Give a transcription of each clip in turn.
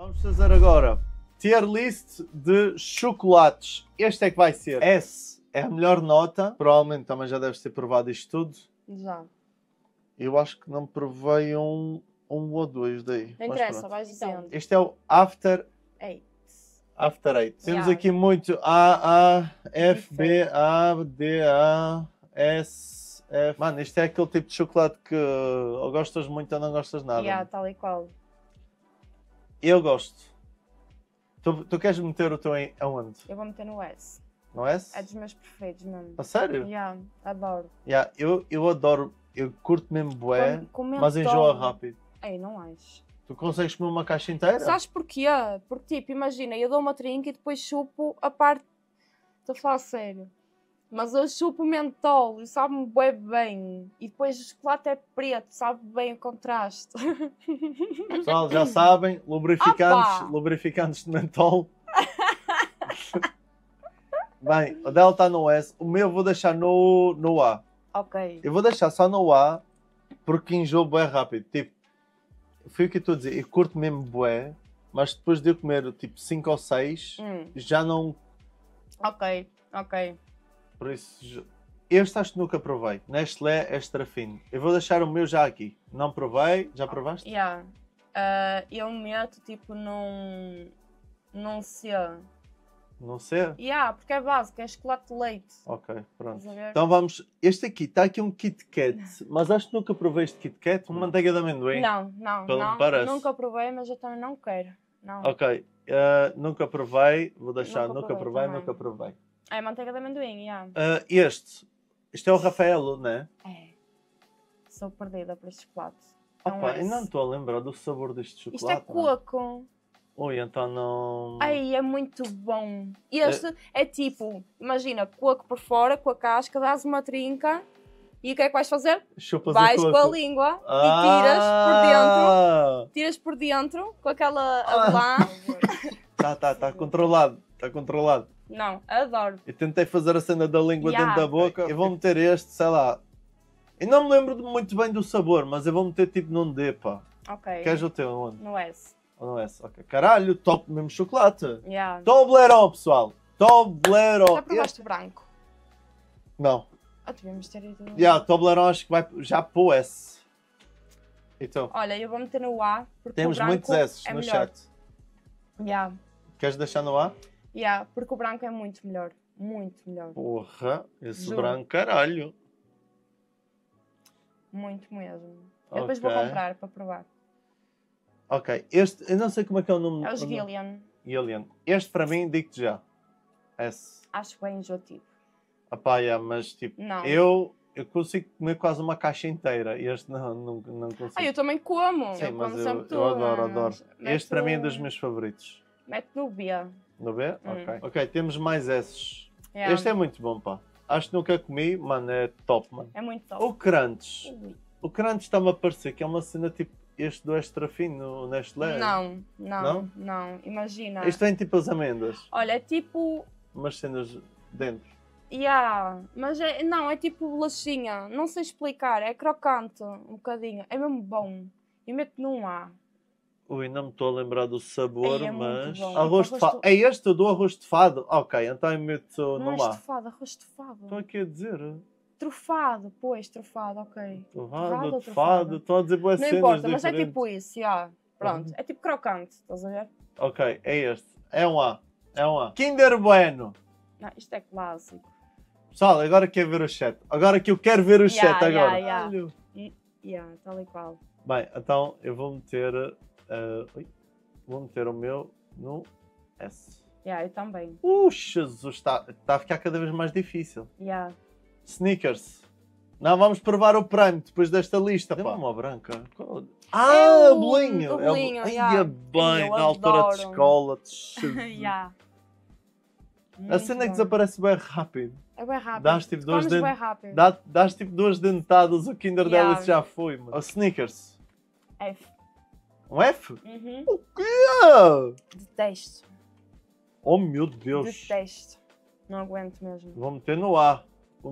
Vamos fazer agora tier list de chocolates. Este é que vai ser. S é a melhor nota. Provavelmente também já deves ter provado isto tudo. Já. Eu acho que não provei um ou dois daí. Não interessa, vais dizendo. Este é o After Ei. Eight. Temos Yeah. aqui muito A, F, B, A, D, A, S, F. Mano, isto é aquele tipo de chocolate que ou gostas muito ou não gostas nada. Yeah, tal e qual. Eu gosto. Tu queres meter o teu em aonde? Eu vou meter no S. No S? É dos meus preferidos mesmo. A sério? Yeah, adoro. Yeah, eu adoro, eu curto mesmo bué, Com mas mentol. enjoa rápido. Ei, não acho. Tu consegues comer uma caixa inteira? Sabes porquê? Porque, tipo, imagina, eu dou uma trinca e depois chupo a parte... Estou a falar sério. Mas eu chupo o mentol e sabe-me bué bem. E depois o chocolate é preto, sabe bem o contraste. Pessoal, já sabem, Opa! lubrificantes de mentol. Bem, o dela está no S, o meu eu vou deixar no A. Ok. Eu vou deixar só no A, porque enjoo bué rápido. Tipo, foi o que eu estou a dizer, eu curto mesmo bué, mas depois de eu comer tipo 5 ou 6, já não... Ok. Por isso, este acho que nunca provei. Nestlé extra fino. Eu vou deixar o meu já aqui. Não provei, já provaste? Yeah. Eu meto, tipo, num C. Não sei? Yeah, porque é básico, é chocolate de leite. Ok, pronto. Estás a ver? Então vamos. Este aqui, está aqui um Kit Kat, mas acho que nunca provei este Kit Kat. Uma manteiga de amendoim. Não, Pelo não. que parece. Nunca provei, mas eu também não quero. Não. Ok, nunca provei. Vou deixar, Nunca provei também. nunca provei. É manteiga de amendoim, yeah. Este é o Rafaelo, né? É. Sou perdida por este chocolate. É um Opa, eu S. não estou a lembrar do sabor deste Isto chocolate. é coco. Ui, então não... Ai, é muito bom. Este é tipo, imagina, coco por fora, com a casca, dás uma trinca e o que é que vais fazer? Chupas Vais o com a coco. língua e tiras por dentro com aquela avelã. Tá controlado. Está controlado. Não, adoro. Eu tentei fazer a cena da língua Yeah. dentro da boca. Eu vou meter este, sei lá. Eu não me lembro muito bem do sabor, mas eu vou meter tipo num D, pá. Ok. Queres o teu onde? No S. Ou não é? Ok. Caralho, top mesmo chocolate. Yeah. Toblerone, pessoal. Toblerone. Já provaste branco? Não. Devíamos ter ido... Toblerone acho que vai já para o S. Então, Olha, eu vou meter no A, porque temos o branco muitos S é no melhor. chat. Yeah. Queres deixar no A? Yeah, porque o branco é muito melhor. Muito melhor. Porra, esse Juro. branco, caralho. Muito mesmo. Eu depois vou Ok. comprar para provar. Ok, este, eu não sei como é que é o nome. É os o nome. Gillian. Gillian. Este para mim, digo-te já. S. Acho bem enjoativo. Apá, yeah, mas tipo, Não. eu consigo comer quase uma caixa inteira. Este não consigo. Eu também como. Sim, eu mas como sempre eu tudo. adoro. mas Este para mim é meto- dos meus favoritos. Mete no B. No B? Ok, temos mais esses. Yeah. Este é muito bom, pá. Acho que nunca comi, mano, é top, mano. É muito top. O Crunch. Ui. O Crunch está-me a parecer que é uma cena tipo este do extra fino no Nestlé. Não. Imagina. Isto vem tipo as amêndoas. Olha, é tipo... Umas cenas dentro. Mas é tipo bolachinha. Não sei explicar. É crocante um bocadinho. É mesmo bom. E meto num A. Ui, não me estou a lembrar do sabor, Ei, é muito mas... bom. Arroz Tipo, de fado. É este do arroz de fado? Ok, então eu meto Não é no ar. estufado, arroz estufado. Estou aqui a dizer. Trufado, ok. Torrado, ou de fado. Estou a dizer boas Não cenas importa, mas é diferentes. tipo isso, Pronto, é tipo crocante, estás a ver? Ok, é este. É um A. Kinder Bueno. Não, isto é clássico. Pessoal, agora quero ver o chat. Agora que eu quero ver o chat agora. Yeah. Tal e qual. Bem, então eu vou meter... vou meter o meu no S. Eu também. Jesus, está a ficar cada vez mais difícil. Snickers. Não, vamos provar o Prime depois desta lista. Dê-me uma branca. É o bolinho. bolinho, Ai, bem, eu na altura adoro. de escola. A cena é que desaparece bem rápido. É bem rápido. Dás tipo duas Comes bem rápido. Dás tipo duas dentadas, o Kinder dela já foi. Mano. O Snickers. F. Um F? Uhum. O quê? Detesto. Oh meu Deus. Detesto. Não aguento mesmo. Vou meter no A.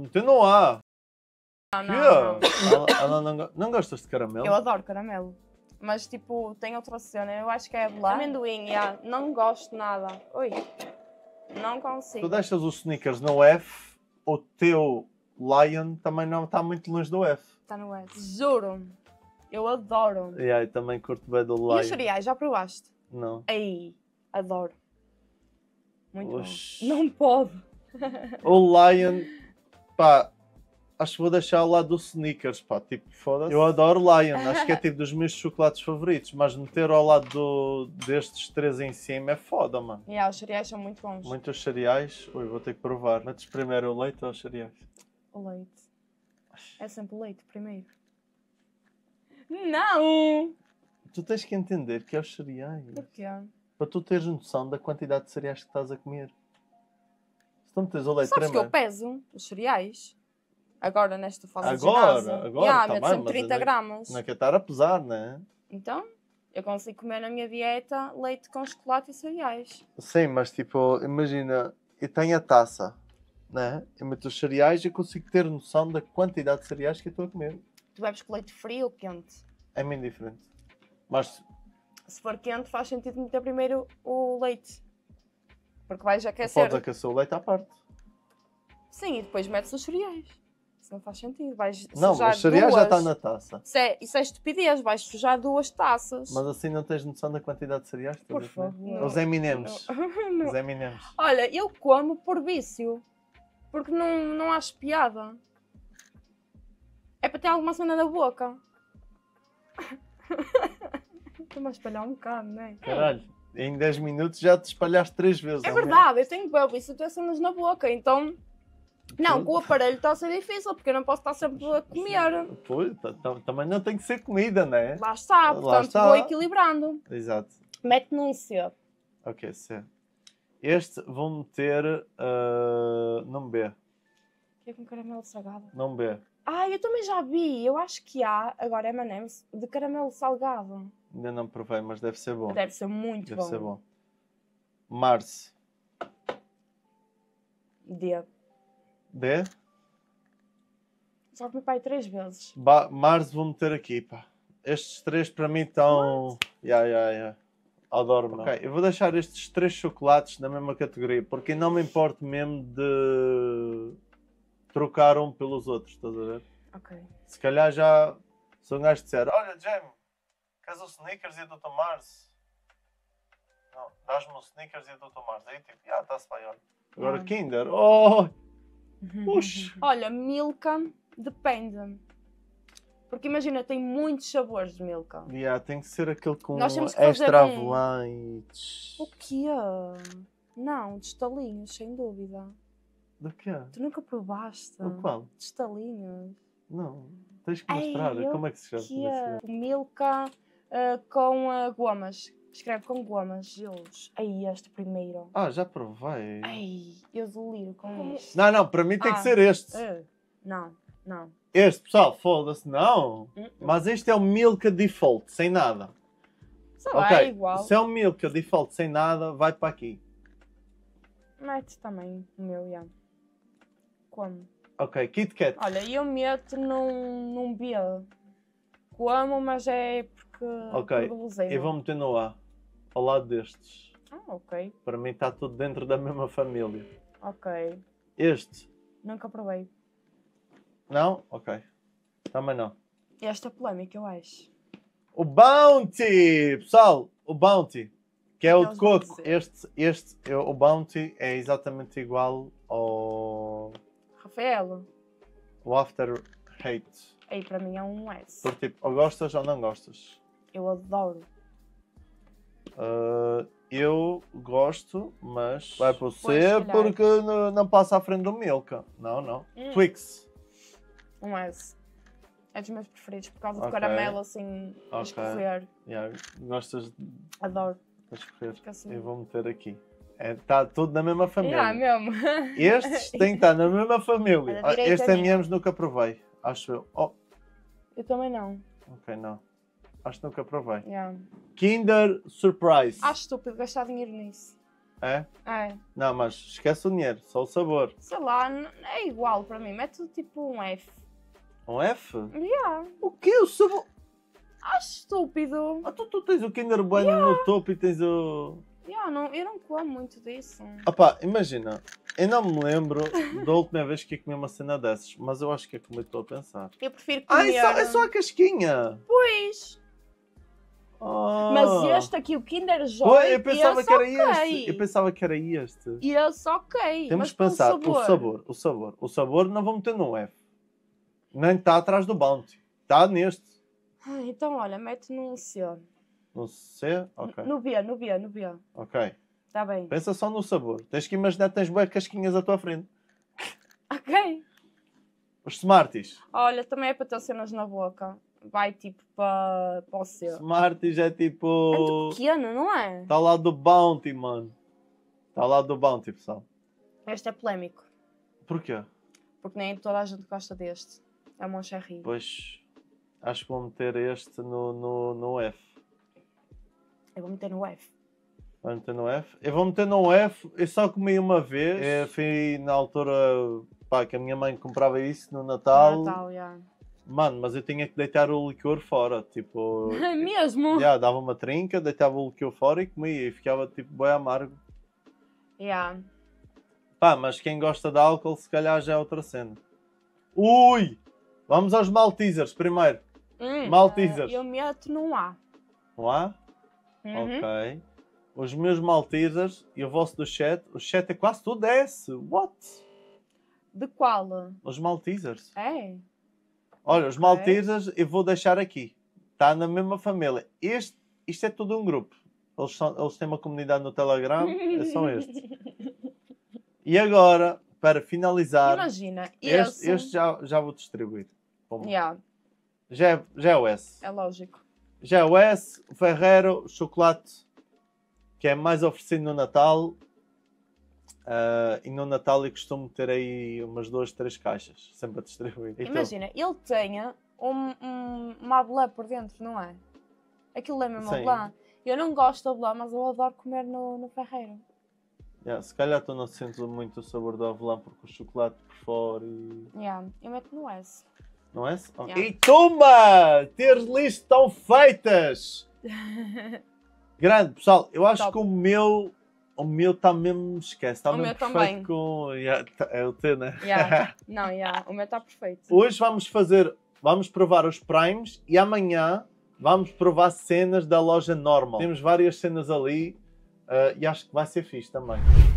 Não. Ela não gostas de caramelo? Eu adoro caramelo. Mas tipo, tem outra cena, eu acho que é de lá. Amendoim, yeah. Não gosto nada. Ui, não consigo. Tu deixas os sneakers no F, o teu Lion também não está muito longe do F. Está no S. Juro. Eu adoro. E aí também curto bem do Lion. E os cereais, já provaste? Não. Ei, adoro. Muito Oxi. bom. Não pode. O Lion, pá, acho que vou deixar ao lado do sneakers, pá, tipo, foda-se. Eu adoro Lion, acho que é tipo dos meus chocolates favoritos, mas meter ao lado destes três em cima é foda, mano. Yeah, os cereais são muito bons. Muitos cereais, ui, vou ter que provar. Metes primeiro o leite ou os cereais? O leite. É sempre o leite primeiro. Não! Tu tens que entender que é os cereais. Porquê? Para tu teres noção da quantidade de cereais que estás a comer. Se tu metes o leite Sabes que primeiro... eu peso os cereais? Agora, nesta fase de Agora, ginásio. agora, Yeah, tá meto bem, sempre mas 30 eu gramas. Não é que estar a pesar, não é? Então, eu consigo comer na minha dieta leite com chocolate e cereais. Sim, mas tipo, imagina, eu tenho a taça, né? Eu meto os cereais e consigo ter noção da quantidade de cereais que eu estou a comer. Tu bebes com leite frio ou quente? É bem diferente. Mas Se for quente, faz sentido meter primeiro o leite. Porque vais podes aquecer. aquecer o leite à parte. Sim, e depois metes os cereais. Isso não faz sentido. Vais Não, sujar os cereais já duas. está na taça. Isso é estupidez. Vais sujar 2 taças. Mas assim não tens noção da quantidade de cereais que Por estás a comer. favor. Os M&M's. Não. Os M&M's. Olha, eu como por vício. Porque não acho piada. É para ter alguma cena na boca. Estou-me a espalhar um bocado, não é? Caralho, em 10 minutos já te espalhaste 3 vezes. É não verdade, eu tenho bem vício de ter cenas na boca, então... Não, com o aparelho está a ser difícil, porque eu não posso estar sempre a comer. Pois, também não tem que ser comida, não é? Lá está, Lá portanto está. vou equilibrando. Exato. Mete num C. Ok, C. Este vou meter num B. Que é com caramelo salgado. Num B. Ah, eu também já vi. Eu acho que há, agora M&M's, de caramelo salgado. Ainda não provei, mas deve ser bom. Deve ser muito Deve bom. ser bom. Mars. D. D. Só comi pai 3 vezes. Mars vou meter aqui, pá. Estes três para mim estão... Adoro, não. Ok, eu vou deixar estes 3 chocolates na mesma categoria, porque não me importo mesmo de trocar um pelos outros, estás a ver? Ok. Se calhar já... Se um gajo disser, olha, Jamie, queres o Snickers e o Dr. Mars? Não, dás-me o Snickers e o Dr. Mars. Aí tipo, está-se bem, olha. Agora Kinder, oh! Puxa! Olha, Milka depende. Porque imagina, tem muitos sabores de Milka. Tem que ser aquele com Nós temos que fazer extra um- avalanche. O quê? Não, de estalinhos, sem dúvida. Do quê? Tu nunca provaste? O qual? De estalinhos. Não, tens que mostrar. Ei, Como é que se chama? Que é Milka com gomas. Escreve com gomas, gelos. Aí, este primeiro. Ah, já provei. Ai, eu deliro com isto. Não, para mim tem que Ah. ser este. Não, não. Este, pessoal, foda-se, não. Mas este é o Milka Default, sem nada. Sei lá, Ok, é igual. se é o Milka Default sem nada, vai para aqui. Mete também o meu, já. Como? Ok, Kit Kat. Olha, eu meto num B. Como, mas é porque... Ok, por guloseima. eu vou meter no A, ao lado destes. Ah, ok. Para mim está tudo dentro da mesma família. Ok. Este, Nunca provei. não? Ok. Também não. Esta é polémica, eu acho. O Bounty! Pessoal, o Bounty, que é o de Eles vão coco. dizer. O Bounty é exatamente igual ao Rafael, o After Hate. aí para mim é um S. Porque tipo, ou gostas ou não gostas. Eu adoro. Eu gosto, mas vai para o Pois, C se calhar. porque não passa à frente do Milka. Não. Twix. Um S. É dos meus preferidos por causa do Ok. caramelo assim a Ok. escorrer. Gostas de Adoro. escorrer? Fica assim. Eu vou meter aqui. Está tudo na mesma família. Mesmo. Estes têm que estar na mesma família. Olha, direita Este é minha. M&M's nunca provei, acho eu. Oh, Eu também não. ok, não. Acho que nunca provei. Yeah. Kinder Surprise. Acho estúpido gastar dinheiro nisso. É? É. Não, mas esquece o dinheiro, só o sabor. Sei lá, é igual para mim. Mete tipo um F. Um F? Yeah. O quê? O sabor? Acho estúpido. Ah, tu tens o Kinder Bueno no topo e tens o... Eu não como muito disso. Opá, imagina, eu não me lembro da última vez que ia comer uma cena dessas, mas eu acho que é como eu estou a pensar. Eu prefiro comer... É só a casquinha! Pois! Ah. Mas este aqui, o Kinder Joy, Pois, eu pensava que era ok. este. Eu pensava que era este. E esse ok. Temos mas que pensar, pelo sabor. o sabor não vou meter no F. Nem está atrás do Bounty. Está neste. Então, olha, mete no C. No C? Ok. No B. Ok. Está bem. Pensa só no sabor. Tens que imaginar que tens bué casquinhas à tua frente. Ok. Os Smarties. Olha, também é para ter cenas na boca. Vai tipo para o C. Smarties é É tipo... muito pequeno, não é? Está ao lado do Bounty, mano. Está ao lado do Bounty, pessoal. Este é polémico. Porquê? Porque nem toda a gente gosta deste. É um Moncherry. Pois, acho que vou meter este no F. Eu vou meter no F. Vou meter no F. Eu vou meter no F. Eu só comi uma vez. Eu fui na altura, pá, que a minha mãe comprava isso no Natal. Natal, já. Mano, mas eu tinha que deitar o licor fora. Tipo, Mesmo? já, dava uma trinca, deitava o licor fora e comia. E ficava tipo bem amargo. Yeah. Pá, mas quem gosta de álcool, se calhar já é outra cena. Ui! Vamos aos Maltesers primeiro. Maltesers. Eu meto num A. Não há? Uhum. Ok. Os meus Maltesers e o vosso do chat. O chat é quase tudo S. What? De qual? Os Maltesers. É? Olha, os Maltesers eu vou deixar aqui. Está na mesma família. Isto é tudo um grupo. Eles têm uma comunidade no Telegram. São estes. E agora, para finalizar, Imagina, este já vou distribuir. Yeah, Já é o S. é lógico. Já é o S, o Ferrero, o chocolate, que é mais oferecido no Natal. E no Natal eu costumo ter aí umas 2, 3 caixas, sempre a distribuir. Então, Imagina, ele tenha uma avelã por dentro, não é? Aquilo é mesmo sim. avelã. Eu não gosto de avelã, mas eu adoro comer no Ferreiro. se calhar tu não sentes muito o sabor do avelã porque o chocolate por fora e... Eu meto no S. Não é? Okay. Yeah. E toma! Teres listas estão feitas! Grande, pessoal, eu acho Top. que o meu está mesmo, esquece, está O mesmo meu perfeito também. com... é o teu, né? O meu está perfeito. Hoje vamos provar os Primes e amanhã vamos provar cenas da loja normal. Temos várias cenas ali e acho que vai ser fixe também.